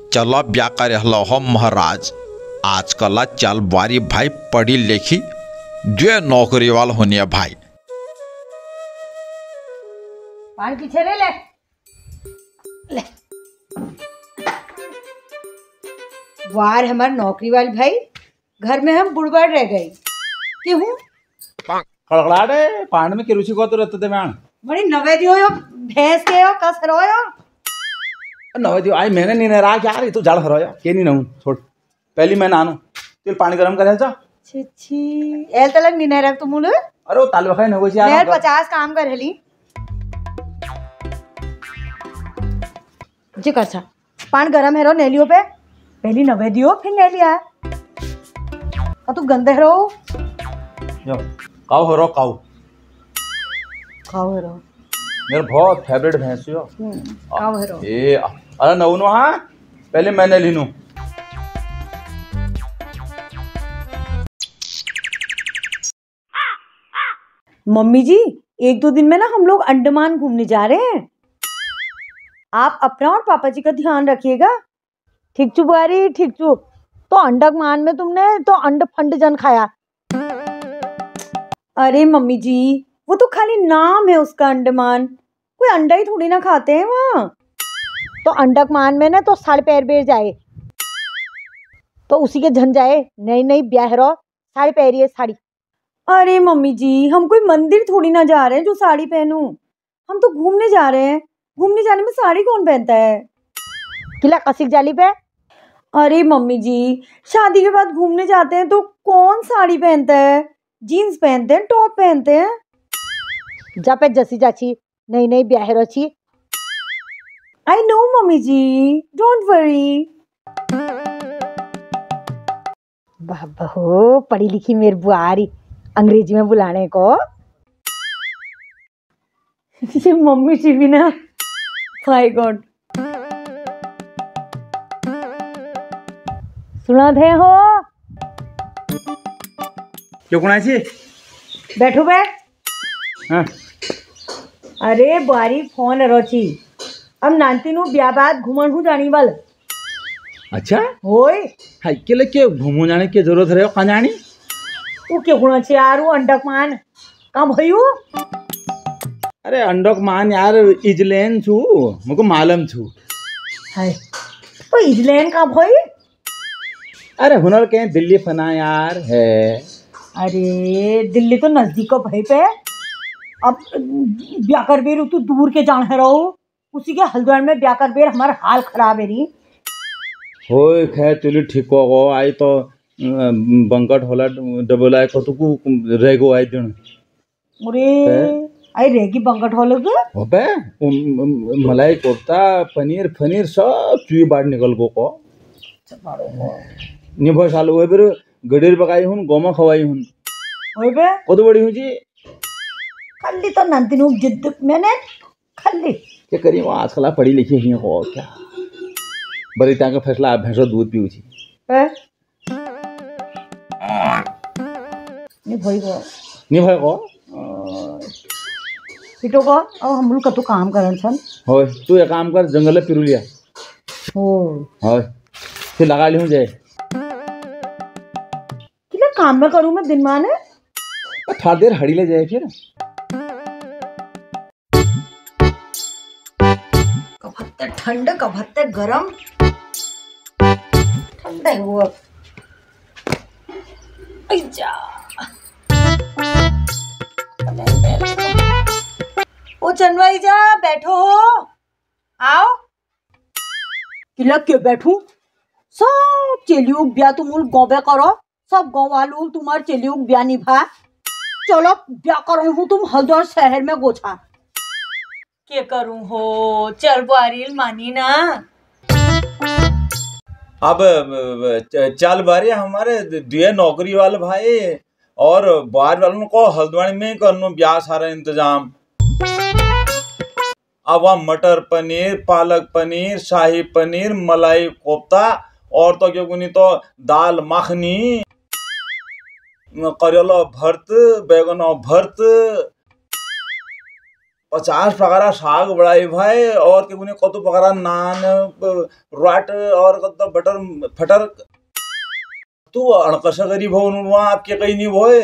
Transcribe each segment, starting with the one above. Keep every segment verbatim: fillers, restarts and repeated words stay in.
चलो ब्याह करे हलो हो महाराज। आजकल चल बारी भाई पढ़ी लिखी जो नौकरी वाल होने भाई। पान पीछे रे ले ले। वार हमार नौकरी वाली भाई, घर में हम बुड़बड़ रह गई क्यों? कड़कड़ा रे पांड में किरुचि को तो रहते थे मैं बड़ी नवे दियो यो भैंस के यो कस रोयो नवे दियो आई मैंने नहीं रहा यार, ये तो जड़ हरोया के नहीं नहूं छोड़ पहली मैं नानो तेल पानी गरम करे जा छी छी एल तलक नहीं रख तुम मुले। अरे वो तालवा खाई न कोई यार मैं पचास काम कर हली जी कर सा पान गरम है रो नेलियो पे पहली नवे दियो फिर ने लिया का तू गंदे रो यो काऊ हो रो काऊ काऊ है रो मेरा बहुत फेवरेट भैंस हो काऊ है रो ए अरे नवनो हां पहले मैंने लीनू। मम्मी जी एक दो दिन में ना हम लोग अंडमान घूमने जा रहे हैं, आप अपना और पापा जी का ध्यान रखिएगा। ठीक चुप बुआरी ठीक चुप। तो अंडमान में तुमने तो अंड फंड जन खाया। अरे मम्मी जी वो तो खाली नाम है उसका अंडमान, कोई अंडा ही थोड़ी ना खाते हैं वहाँ। तो अंडमान में ना तो साढ़े पैर बेर जाए तो उसी के झन जाए नई नई ब्याह रो साड़ी पहरी है साड़ी। अरे मम्मी जी हम कोई मंदिर थोड़ी ना जा रहे हैं जो साड़ी पहनूं, हम तो घूमने जा रहे हैं। घूमने जाने में साड़ी कौन पहनता है? किला कसिक जाली पे। अरे मम्मी जी शादी के बाद घूमने जाते हैं तो कौन साड़ी पहनता है? जीन्स पहनते हैं टॉप पहनते हैं। जा पे जसी जाची नई नई ब्याह रची। I know mummy ji don't worry. बाबा हो पढ़ी लिखी मेरी बुआरी अंग्रेजी में बुलाने को। ये मम्मी जी भी ना माय गॉड सुना थे हो क्यों कोना छी बैठो बे। हां अरे बुआरी फोन रोची अब नानती नु ब्याह बाद घूमन हूं जानी वाल। अच्छा होय हाय के ले के घूमो जाने की जरूरत रहे का जानी तू के गुणा छे यार वो अंडकमान का भइयो। अरे अंडकमान यार इजलैंड छु मको मालूम छु। हाय तो इजलैंड का भई? अरे हुनर के दिल्ली फना यार है। अरे दिल्ली तो नजदीक भई पे अब ब्याकर बेर तू दूर के जान है रहो उसी के हल्द्वार में ब्याकर बेर हमारा हाल खराब है री। होय खैर चलो ठीक हो आई तो बंकट होला डबल आई को तो रेगो आई दिन। अरे आई रेगी बंकट होला के होबे मलाई कोफ्ता पनीर पनीर सब चुई बाड़ निकल गो को निभो साल होय बेर गडीर पकाई हुन गोमा खवाई हुन होय बे कद बड़ी हूं जी खल्ली तो नंदिनु जिद मैंने खल्ली के करी वो आजकल पढ़ी लिखी ही हो क्या बड़ी ता का फैसला भैंसो दूध पीऊ छी है नि भई गो नि भई गो पिटो को अब हम लोग कतो काम करन छन। होय तू एक काम कर जंगल पिरू लिया हो होय फिर लगा लिहूं जाए किला काम में करूं मैं दिन माने थोड़ा देर हड़ी ले जाए फिर कभत्ते ठंड कभत्ते गरम ठंडा है वो जा ओ चनवाई जा बैठो हो आओ किला के बैठू सब चेलियो ब्याह तुम गौबे करो सब गाँव वालों तुम्हारे चेलियो ब्याह निभा चलो ब्याह करो हूँ तुम हल्द्वार शहर में गोछा के करूं हो चल बारील मानी ना। अब चल बारी हमारे दिए नौकरी वाले भाई और बाहर वालों को हल्द्वानी में करनो ब्याह सारा इंतजाम। अब वहाँ मटर पनीर पालक पनीर शाही पनीर मलाई कोफ्ता और तो क्यों नहीं तो दाल मखनी करेला भर्त बैगन भर्त पचास प्रकार साग बड़ाई भाई और के कुने कतो प्रकार नान राट और कतो बटर फटर तू अणकसा गरीब हो वहाँ आपके कहीं नहीं भोए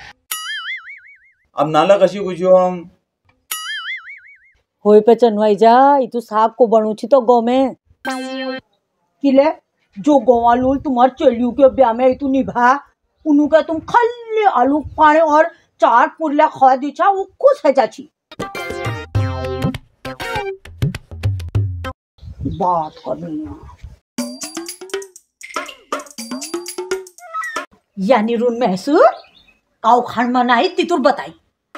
अब नाला कशी कुछ हम होय पे चनवाई जा ई तू साग को बनू छी तो गौ में किले जो गोवालूल तुम्हार चलियो के ब्याह में तू निभा उनु का तुम खाली आलू पाने और चाट पुरला खा दीछा वो खुश है चाची बात करनी यानी रुन महसूर काउ खान मनाई तितुर बताई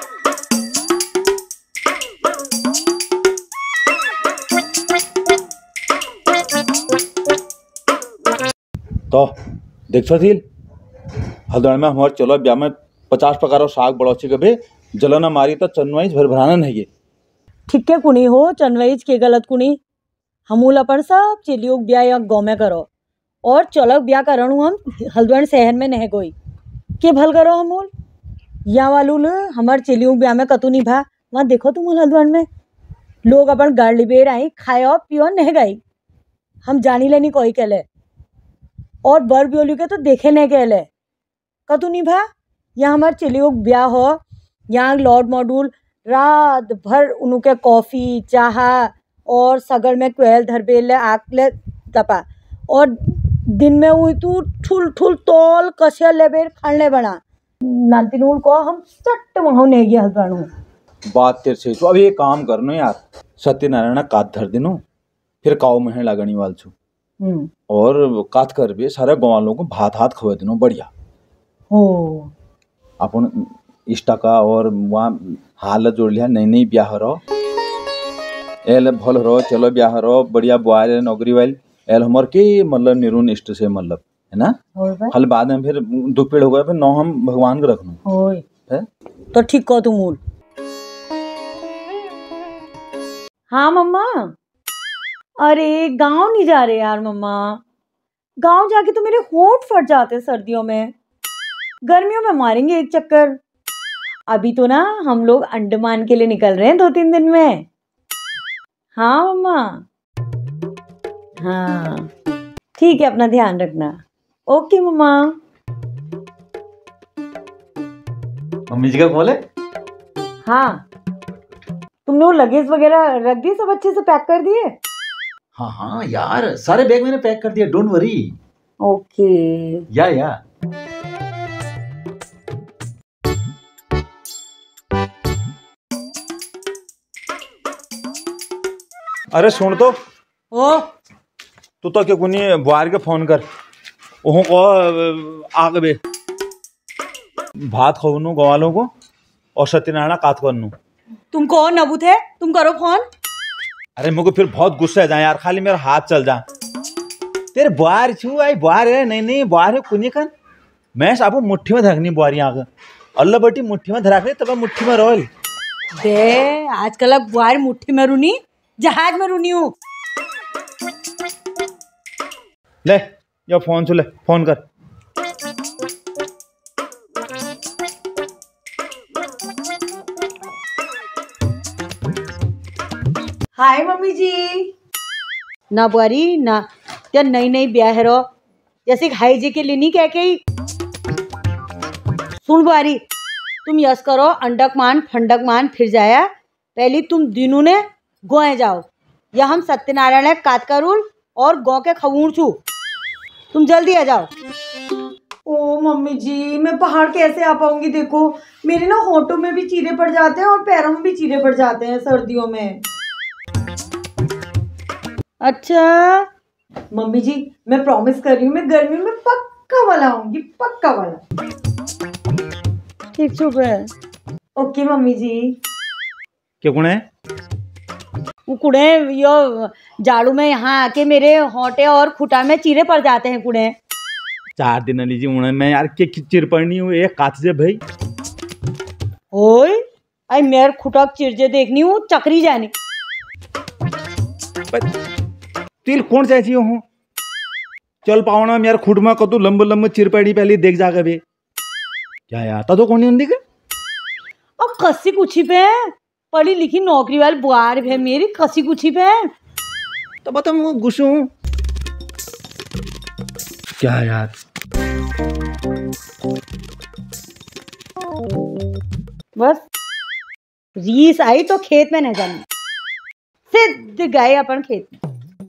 तो देख थी हल्द्वानी में हमारे चलो ब्याह में पचास प्रकार साग बड़ा अच्छे कभी जलना मारी तो चनवाई भर भराना नहीं ठीक है कुनी हो चनवाईज के गलत कुनी हमूल अपन सब चिलियोग ब्याह या गाँव में करो और चलक ब्याह करणु हम हल्द्वानी शहर में नहीं कोई के भल करो हमूल या वालूल हमार चिलियोग ब्याह में कतू नहीं भा वहाँ देखो तुम हल्द्वानी में लोग अपन गाड़ी बेर आई खाओ पियो नहीं गई हम जानी लेनी कोई कहले और बर ब्योली के तो देखे नहीं कहले कतू नहीं भा यहाँ हमार चिलियोग ब्याह हो यहाँ लॉर्ड मॉड्यूल रात भर उनके कॉफ़ी चाह और सगड़ में क्वेल धरबेले आकले तपा और दिन में हुई तू ठुल ठुल तोल कसे लेबेर खाने बना नानतिनूल को हम सट वहाँ नहीं गया हल्द्वानी बात तेरे से तो अभी एक काम करनो यार सत्यनारायण कात धर दिनो फिर काऊ में लगनी वाल छू और कात कर भी सारे गाँव वालों को भात हाथ खवा दिनो बढ़िया हो अपन इष्टा का और वहाँ हालत जोड़ लिया नई नई ब्याह रहो एल भल रहो चलो ब्याह रहो बढ़िया बुआरे नौकरी वाल एल हमर के मतलब निरुन इष्ट से मतलब है ना हल बाद में फिर दो पेड़ हो गए फिर नौ हम भगवान को रखना होय तो ठीक कहो तुम मूल हाँ मम्मा अरे गांव नहीं जा रहे यार मम्मा गांव जाके तो मेरे होंठ फट जाते सर्दियों में गर्मियों में मारेंगे एक चक्कर अभी तो ना हम लोग अंडमान के लिए निकल रहे हैं दो तीन दिन में हाँ मम्मा हाँ ठीक है अपना ध्यान रखना ओके मम्मा मम्मी जी का बोले हाँ तुमने वो लगेज वगैरह रख दिए सब अच्छे से पैक कर दिए हाँ हाँ यार सारे बैग मैंने पैक कर दिया डोंट वरी ओके या या अरे सुन तो ओ तू तो क्या कुनी बुआर के फोन कर ओहो को आगे बे भात खवनू गाँव वालों को और सत्यनारायण कात करनू तुम कौन नबूत है तुम करो फोन अरे मुझे फिर बहुत गुस्सा है जा यार खाली मेरा हाथ चल जा तेरे बुआर छू आई बुआर है नहीं नहीं बुआर है कुनी कन मैं आपको मुट्ठी में धरनी बुआरी आगे अल्लाह बटी मुट्ठी में धरा तब मुट्ठी में रोल बे आजकल अब बुआर मुट्ठी में रुनी जहाज में रुनी हूँ ले यो फोन छू ले फोन कर हाय मम्मी जी ना बुआरी ना क्या नई नई ब्याह रो जैसे हाई जी के लिए नहीं कह के ही सुन बुआरी तुम यस करो अंडक मान फंडक मान फिर जाया पहले तुम दिनों ने गोए जाओ या हम सत्यनारायण कात करूल और गौ के खबूर छू तुम जल्दी आ जाओ ओ मम्मी जी मैं पहाड़ कैसे आ पाऊंगी देखो मेरे ना होठों में भी चीरे पड़ जाते हैं और पैरों में भी चीरे पड़ जाते हैं सर्दियों में अच्छा मम्मी जी मैं प्रॉमिस कर रही हूँ मैं गर्मी में पक्का वाला आऊंगी पक्का वाला ठीक चुप है ओके मम्मी जी क्या गुण है वो कुड़े यो झाड़ू में यहाँ आके मेरे होंठे और खुटा में चीरे पड़ जाते हैं कुड़े चार दिन लीजिए उन्हें मैं यार के चिर पड़नी हूँ एक कात से भाई ओए आई मेरे खुटा चिरजे देखनी हूँ चक्री जानी तिल कौन चाहती हूँ चल पावना यार खुद में कतु लंब लंब चिर पड़ी पहले देख जाकर बे क्या यार तो कौन नहीं दिखे अब कस्सी कुछ पे पढ़ी लिखी नौकरी वाली बुआर है मेरी कसी कुची पे। तो बता वो गुस्सू क्या यार। बस रीस आई तो खेत में न जानी, सिद्ध गए अपन खेत में।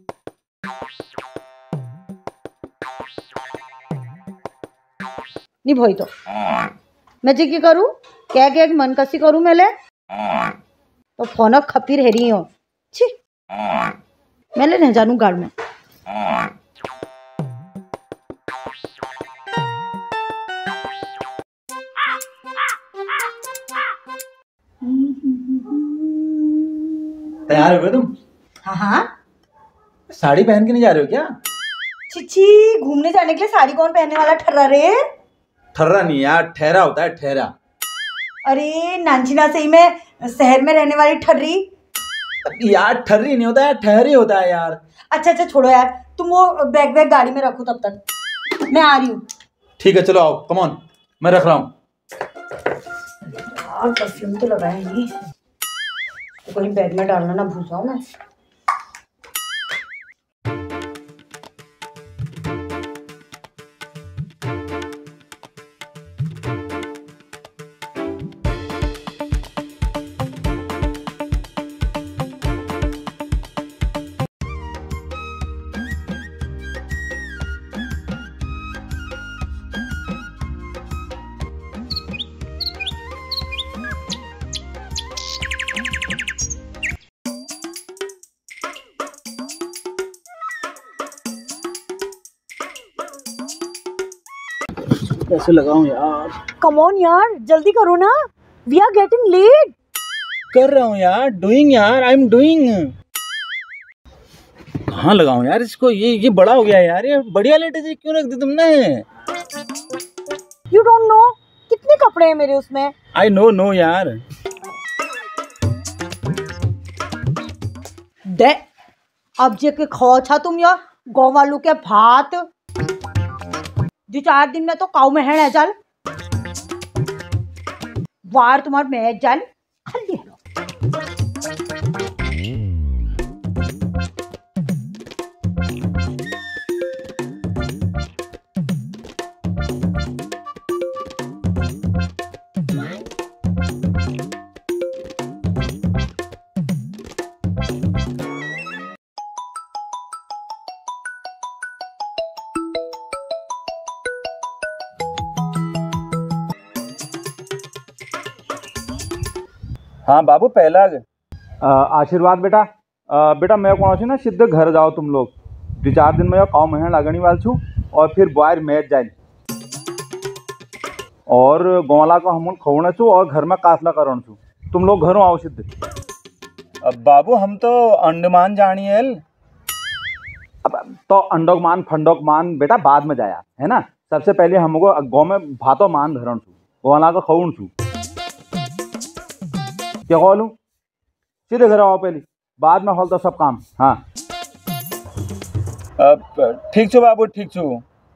नहीं भाई तो मैं जी की करूँ क्या क्या मन कसी करूँ मेले तो फोन खपी रह रही हो। छी मेले नहीं जानू गाड़ में। तैयार हो गए तुम? हाँ हाँ। साड़ी पहन के नहीं जा रहे हो क्या? चिची घूमने जाने के लिए साड़ी कौन पहनने वाला ठर्रा रे? ठर्रा नहीं यार, ठहरा होता है, ठहरा। अरे नानचीना सही में शहर में रहने वाली ठर्री। यार ठर्री नहीं होता है, ठहरी होता है यार। अच्छा अच्छा छोड़ो यार, तुम वो बैग बैग गाड़ी में रखो, तब तक मैं आ रही हूँ। ठीक है चलो आओ, कम ऑन, मैं रख रहा हूँ। यार परफ्यूम तो लगाया नहीं, तो कहीं बैग में डालना ना भूल जाऊँ मैं। कैसे लगाऊं यार? कम ऑन यार जल्दी करो ना, वी आर गेटिंग लेट। कर रहा हूँ यार, डूइंग यार, आई एम डूइंग। कहाँ लगाऊं यार इसको? ये ये बड़ा हो गया यार, ये बढ़िया लेटे से क्यों रख दी तुमने? यू डोंट नो कितने कपड़े हैं मेरे उसमें। आई नो नो यार। दे अब जे के खाओ छा तुम यार गाँव वालों के भात। दो चार दिन में तो काऊ में है चल बार तुम्हार में जल खाली है। हाँ बाबू पहला आशीर्वाद बेटा। आ, बेटा मैं कौन सी ना सीधे घर जाओ तुम लोग। दो चार दिन में काव महीना लगनी वाल छू और फिर बाहर मैच जाए और गोला को हम खवने छू और घर में कासला करण छू। तुम लोग घरों आओ सिद्ध। अब बाबू हम तो अंडमान जानी है। अब तो अंडोकमान फंडोकमान बेटा बाद में जाया है ना। सबसे पहले हमको गाँव में भातो मान धरण छू, गोला को खवण छू। क्या कहूँ सीधे घर आओ पहले, बाद में हॉल तो सब काम। हाँ ठीक छो बाबू, ठीक छो।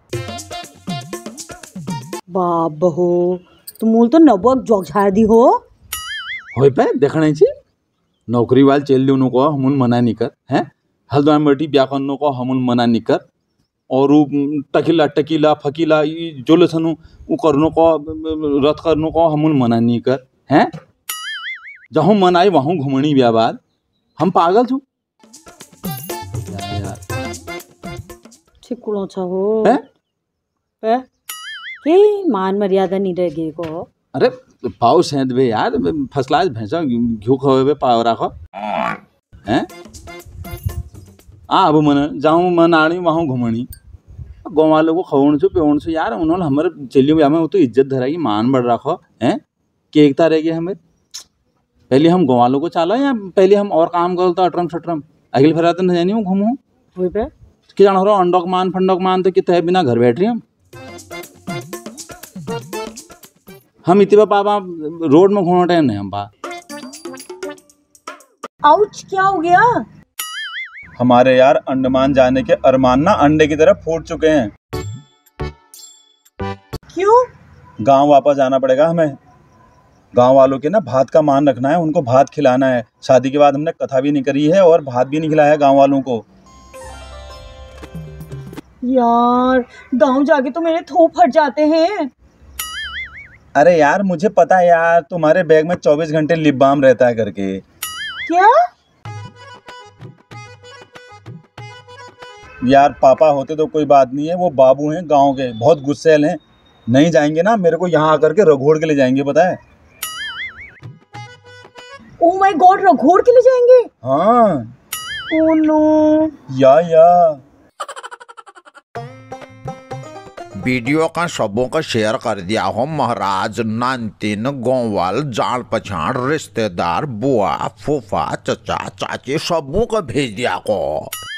बाप हो तुम मूल तो नबक जोक झाड़ दी हो। हो पे देखना चाहिए नौकरी वाल चल दी को हम मना नहीं कर हैं। हल्द्वार मटी ब्याह करने को हम मना नहीं कर और वो टकीला टकीला फकीला जो लेसन वो करने को रथ करने को हम मना नहीं कर हैं। जहाँ मन आई वहाँ घुमणी ब्याह बाद हम पागल छू चिकुड़ो छा हो पे के मान मर्यादा नहीं रह गई को। अरे पाव सेंध बे यार फसला भैंसा घिउ खवे पाव राखो हैं। आ अब मन जाऊँ मन आनी वहाँ घुमणी गाँव वालों को खवण छो पेवण छो यार। उन्होंने हमारे चलियो ब्याह में वो तो इज्जत धराई मान बढ़ रखो हैं। कि एकता रह गया हमें। पहले हम गाँव वालों को चालो या पहले हम और काम करो तो अटरम शटरम अगले फिर तो न जानी हूँ घूमू कि जान हो अंडोक मान फंडोक मान तो कितने बिना घर बैठ रही हम हम इतने पापा रोड में घूमना टाइम नहीं हम बा। आउच क्या हो गया? हमारे यार अंडमान जाने के अरमान ना अंडे की तरह फूट चुके हैं। क्यों? गांव वापस जाना पड़ेगा हमें। गांव वालों के ना भात का मान रखना है, उनको भात खिलाना है। शादी के बाद हमने कथा भी नहीं करी है और भात भी नहीं खिलाया गांव वालों को। यार गांव जाके तो मेरे थोप फट जाते हैं। अरे यार मुझे पता है यार, तुम्हारे बैग में चौबीस घंटे लिप बाम रहता है करके। क्या? यार पापा होते तो कोई बात नहीं है, वो बाबू हैं गांव के, बहुत गुस्सैल हैं। नहीं जाएंगे ना, मेरे को यहाँ आकर के रघोड़ के ले जाएंगे, पता है। ओह माय गॉड, रघोड़ के ले जाएंगे? हाँ। Oh no. Yeah yeah video का सबों को शेयर कर दिया हो महाराज। नानतीन गोवाल जान पछाड़ रिश्तेदार बुआ फूफा चचा चाची सबों को भेज दिया को।